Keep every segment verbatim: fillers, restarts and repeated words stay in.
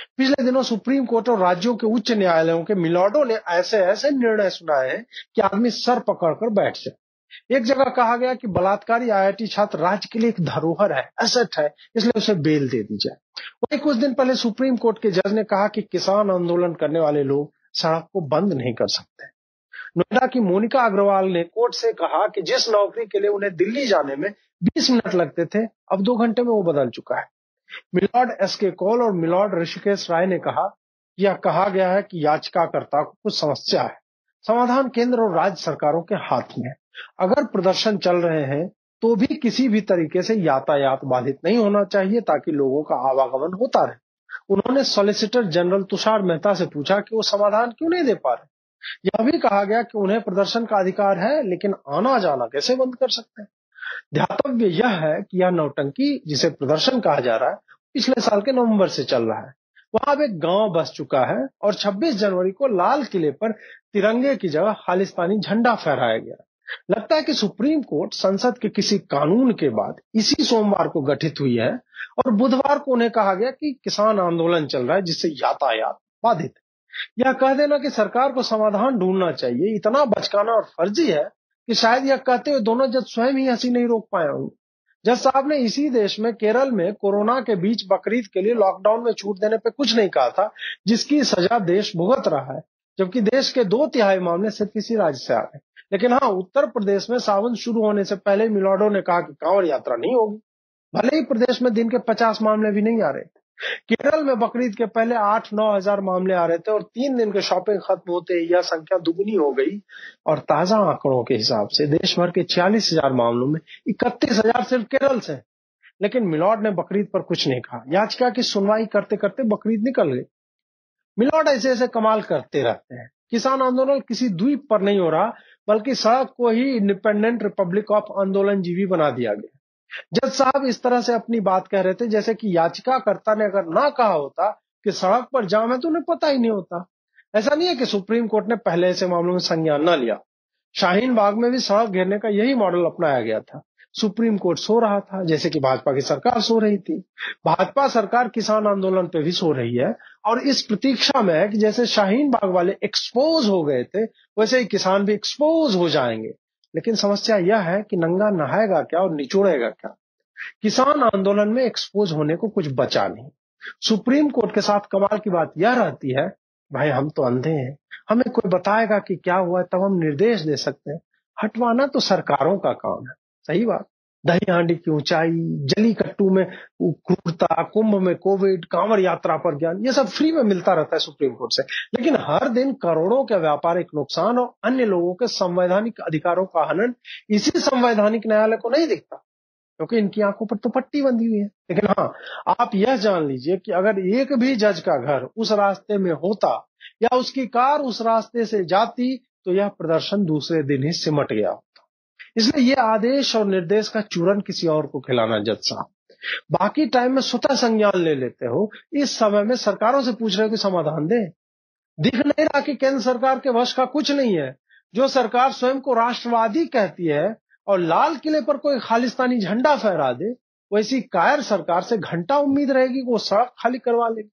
पिछले दिनों supreme court और राज्यों के उच्च न्यायालयों के मिलॉर्डों ने ऐसे ऐसे निर्णय सुनाए हैं कि आदमी सर पकड़कर बैठ जाए। एक जगह कहा गया कि बलात्कारी आईआईटी छात्र राज्य के लिए एक धरोहर है, एसेट है, इसलिए उसे बेल दे दी जाए। वहीं कुछ दिन पहले सुप्रीम कोर्ट के जज ने कहा कि किसान आंदोलन करने वाले लोग सड़क को बंद नहीं कर सकते। नोएडा की मोनिका अग्रवाल ने कोर्ट से कहा कि जिस नौकरी के लिए उन्हें दिल्ली जाने में बीस मिनट लगते थे, अब दो घंटे में वो बदल चुका है। मिलॉर्ड एस के कौल और मिलॉर्ड ऋषिकेश राय ने कहा, यह कहा गया है कि याचिकाकर्ता को कुछ समस्या है, समाधान केंद्र और राज्य सरकारों के हाथ में है। अगर प्रदर्शन चल रहे हैं तो भी किसी भी तरीके से यातायात बाधित नहीं होना चाहिए ताकि लोगों का आवागमन होता रहे। उन्होंने सॉलिसिटर जनरल तुषार मेहता से पूछा कि वो समाधान क्यों नहीं दे पा रहे। यह भी कहा गया कि उन्हें प्रदर्शन का अधिकार है, लेकिन आना जाना कैसे बंद कर सकते हैं। ध्यातव्य यह है कि यह नौटंकी जिसे प्रदर्शन कहा जा रहा है पिछले साल के नवंबर से चल रहा है। वहां अब एक गांव बस चुका है और छब्बीस जनवरी को लाल किले पर तिरंगे की जगह खालिस्तानी झंडा फहराया गया। लगता है कि सुप्रीम कोर्ट संसद के किसी कानून के बाद इसी सोमवार को गठित हुई है और बुधवार को उन्हें कहा गया कि किसान आंदोलन चल रहा है जिससे यातायात बाधित है। यह कह देना कि सरकार को समाधान ढूंढना चाहिए इतना बचकाना और फर्जी है कि शायद यह कहते हुए दोनों जज स्वयं ही हंसी नहीं रोक पाए होंगे। जज साहब ने इसी देश में केरल में कोरोना के बीच बकरीद के लिए लॉकडाउन में छूट देने पे कुछ नहीं कहा था, जिसकी सजा देश भुगत रहा है, जबकि देश के दो तिहाई मामले सिर्फ इसी राज्य से आ रहे हैं। लेकिन हाँ, उत्तर प्रदेश में सावन शुरू होने से पहले मिलॉर्डों ने कहा कि कांवड़ यात्रा नहीं होगी, भले ही प्रदेश में दिन के पचास मामले भी नहीं आ रहे थे। केरल में बकरीद के पहले आठ नौ हजार मामले आ रहे थे और तीन दिन के शॉपिंग खत्म होते ही यह संख्या दुगुनी हो गई और ताजा आंकड़ों के हिसाब से देश भर के छियालीस हजार मामलों में इकतीस हजार सिर्फ केरल से। लेकिन मिलॉर्ड ने बकरीद पर कुछ नहीं कहा। याचिका की सुनवाई करते करते बकरीद निकल गई। मिलॉर्ड ऐसे ऐसे कमाल करते रहते हैं। किसान आंदोलन किसी द्वीप पर नहीं हो रहा, बल्कि सड़क को ही इंडिपेंडेंट रिपब्लिक ऑफ आंदोलन जीवी बना दिया गया। जज साहब इस तरह से अपनी बात कह रहे थे जैसे कि याचिकाकर्ता ने अगर ना कहा होता कि सड़क पर जाम है तो उन्हें पता ही नहीं होता। ऐसा नहीं है कि सुप्रीम कोर्ट ने पहले ऐसे मामलों में संज्ञान न लिया। शाहीन बाग में भी सड़क घेरने का यही मॉडल अपनाया गया था। सुप्रीम कोर्ट सो रहा था जैसे कि भाजपा की सरकार सो रही थी। भाजपा सरकार किसान आंदोलन पे भी सो रही है और इस प्रतीक्षा में है कि जैसे शाहीन बाग वाले एक्सपोज हो गए थे वैसे ही किसान भी एक्सपोज हो जाएंगे। लेकिन समस्या यह है कि नंगा नहाएगा क्या और निचोड़ेगा क्या। किसान आंदोलन में एक्सपोज होने को कुछ बचा नहीं। सुप्रीम कोर्ट के साथ कमाल की बात यह रहती है, भाई हम तो अंधे हैं, हमें कोई बताएगा कि क्या हुआ है तब हम निर्देश दे सकते हैं। हटवाना तो सरकारों का काम है। सही बात। दही हांडी की ऊंचाई, जली कट्टू में क्रूरता, कुंभ में कोविड, कांवड़ यात्रा पर ज्ञान, ये सब फ्री में मिलता रहता है सुप्रीम कोर्ट से। लेकिन हर दिन करोड़ों के व्यापारिक नुकसान और अन्य लोगों के संवैधानिक अधिकारों का हनन इसी संवैधानिक न्यायालय को नहीं दिखता, क्योंकि इनकी आंखों पर तो पट्टी बंधी हुई है। लेकिन हाँ, आप यह जान लीजिए कि अगर एक भी जज का घर उस रास्ते में होता या उसकी कार उस रास्ते से जाती तो यह प्रदर्शन दूसरे दिन ही सिमट गया होता। इसलिए ये आदेश और निर्देश का चूरन किसी और को खिलाना जज साहब। बाकी टाइम में स्वतः संज्ञान ले लेते हो, इस समय में सरकारों से पूछ रहे हो कि समाधान दे। दिख नहीं रहा कि केंद्र सरकार के वश का कुछ नहीं है। जो सरकार स्वयं को राष्ट्रवादी कहती है और लाल किले पर कोई खालिस्तानी झंडा फहरा दे, वैसी कायर सरकार से घंटा उम्मीद रहेगी कि वो सड़क खाली करवा लेगी।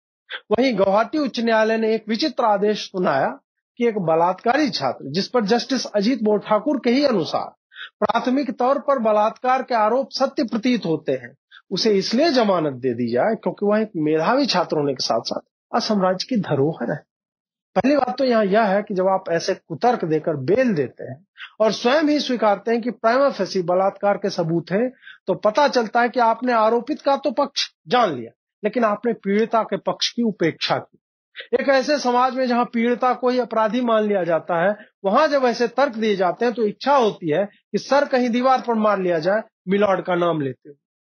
वहीं गुवाहाटी उच्च न्यायालय ने एक विचित्र आदेश सुनाया कि एक बलात्कारी छात्र, जिस पर जस्टिस अजीत ठाकुर के ही अनुसार प्राथमिक तौर पर बलात्कार के आरोप सत्य प्रतीत होते हैं, उसे इसलिए जमानत दे दी जाए क्योंकि वह एक मेधावी छात्र होने के साथ साथ असाम्राज्य की धरोहर है। पहली बात तो यहाँ यह है कि जब आप ऐसे कुतर्क देकर बेल देते हैं और स्वयं ही स्वीकारते हैं कि प्राइमा फेसी बलात्कार के सबूत हैं, तो पता चलता है कि आपने आरोपित का तो पक्ष जान लिया, लेकिन आपने पीड़िता के पक्ष की उपेक्षा की। एक ऐसे समाज में जहां पीड़िता को ही अपराधी मान लिया जाता है, वहां जब ऐसे तर्क दिए जाते हैं तो इच्छा होती है कि सर कहीं दीवार पर मार लिया जाए मिलॉर्ड का नाम लेते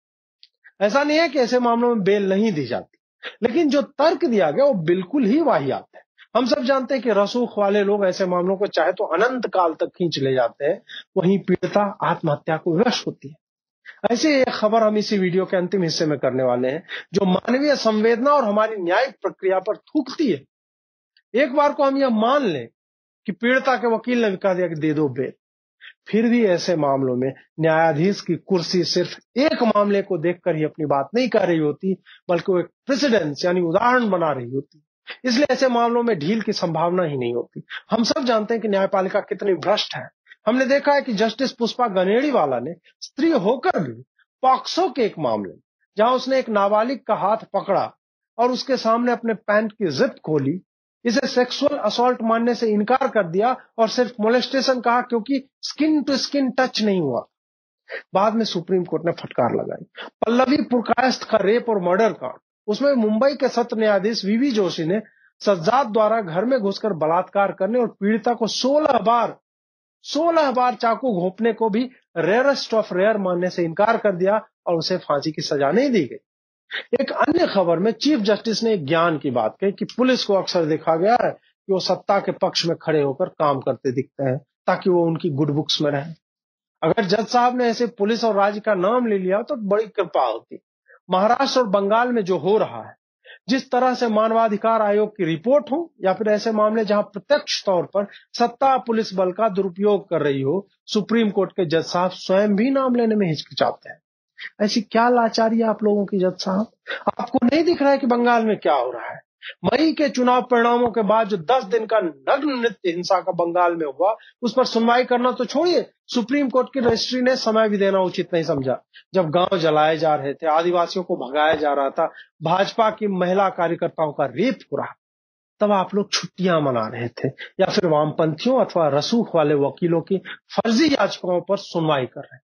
हुए। ऐसा नहीं है कि ऐसे मामलों में बेल नहीं दी जाती, लेकिन जो तर्क दिया गया वो बिल्कुल ही वाहियात है। हम सब जानते हैं कि रसूख वाले लोग ऐसे मामलों को चाहे तो अनंत काल तक खींच ले जाते हैं, वहीं पीड़िता आत्महत्या को विवश होती है। ऐसी एक खबर हम इसी वीडियो के अंतिम हिस्से में करने वाले हैं, जो मानवीय संवेदना और हमारी न्यायिक प्रक्रिया पर थूकती है। एक बार को हम यह मान लें कि पीड़िता के वकील ने कह दिया कि दे दो बेल, फिर भी ऐसे मामलों में न्यायाधीश की कुर्सी सिर्फ एक मामले को देखकर ही अपनी बात नहीं कह रही होती, बल्कि वो एक प्रेसिडेंस यानी उदाहरण बना रही होती। इसलिए ऐसे मामलों में ढील की संभावना ही नहीं होती। हम सब जानते हैं कि न्यायपालिका कितनी भ्रष्ट है। हमने देखा है कि जस्टिस पुष्पा गनेड़ीवाला ने स्त्री होकर भी पॉक्सो के एक मामले में, जहां उसने एक नाबालिग का हाथ पकड़ा और उसके सामने अपने पैंट की जिप खोली, इसे सेक्सुअल असॉल्ट मानने से इनकार कर दिया और सिर्फ मोलेस्टेशन कहा, क्योंकि स्किन टू स्किन टच नहीं हुआ। बाद में सुप्रीम कोर्ट ने फटकार लगाई। पल्लवी पुरकायस्थ का रेप और मर्डर कांड, उसमें मुंबई के सत्र न्यायाधीश वीवी जोशी ने सज्जाद द्वारा घर में घुसकर बलात्कार करने और पीड़िता को सोलह बार सोलह बार चाकू घोंपने को भी रेयरेस्ट ऑफ रेयर मानने से इनकार कर दिया और उसे फांसी की सजा नहीं दी गई। एक अन्य खबर में चीफ जस्टिस ने एक ज्ञान की बात कही कि पुलिस को अक्सर देखा गया है कि वो सत्ता के पक्ष में खड़े होकर काम करते दिखते हैं ताकि वो उनकी गुड बुक्स में रहे। अगर जज साहब ने ऐसे पुलिस और राज्य का नाम ले लिया तो बड़ी कृपा होती। महाराष्ट्र और बंगाल में जो हो रहा है, जिस तरह से मानवाधिकार आयोग की रिपोर्ट हो या फिर ऐसे मामले जहां प्रत्यक्ष तौर पर सत्ता पुलिस बल का दुरुपयोग कर रही हो, सुप्रीम कोर्ट के जज साहब स्वयं भी नाम लेने में हिचकिचाते हैं। ऐसी क्या लाचारी है आप लोगों की जज साहब? आपको नहीं दिख रहा है कि बंगाल में क्या हो रहा है? मई के चुनाव परिणामों के बाद जो दस दिन का नग्न नृत्य हिंसा का बंगाल में हुआ, उस पर सुनवाई करना तो छोड़िए, सुप्रीम कोर्ट की रजिस्ट्री ने समय भी देना उचित नहीं समझा। जब गांव जलाए जा रहे थे, आदिवासियों को भगाया जा रहा था, भाजपा की महिला कार्यकर्ताओं का रेप हो रहा, तब आप लोग छुट्टियां मना रहे थे या फिर वामपंथियों अथवा रसूख वाले वकीलों की फर्जी याचिकाओं पर सुनवाई कर रहे हैं।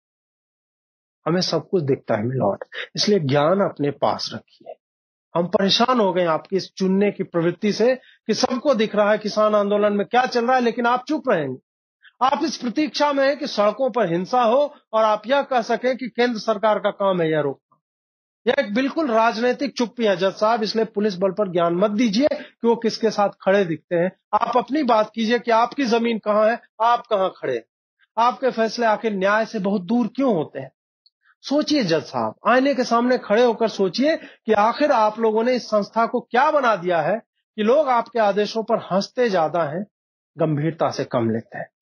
हमें सब कुछ दिखता है मिलॉर्ड, इसलिए ज्ञान अपने पास रखिए। हम परेशान हो गए आपकी इस चुनने की प्रवृत्ति से कि सबको दिख रहा है किसान आंदोलन में क्या चल रहा है, लेकिन आप चुप रहेंगे। आप इस प्रतीक्षा में हैं कि सड़कों पर हिंसा हो और आप यह कह सकें कि केंद्र सरकार का काम है यह रोकना। यह एक बिल्कुल राजनीतिक चुप्पी है जज साहब, इसलिए पुलिस बल पर ज्ञान मत दीजिए कि वो किसके साथ खड़े दिखते हैं। आप अपनी बात कीजिए कि आपकी जमीन कहां है, आप कहां खड़े हैं। आपके फैसले आखिर न्याय से बहुत दूर क्यों होते हैं? सोचिए जज साहब, आईने के सामने खड़े होकर सोचिए कि आखिर आप लोगों ने इस संस्था को क्या बना दिया है कि लोग आपके आदेशों पर हंसते ज्यादा हैं, गंभीरता से कम लेते हैं।